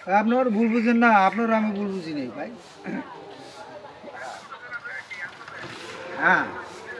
আপনার ভুল বুঝেন না, আপনার আমি ভুল বুঝি নাই ভাই। হ্যাঁ।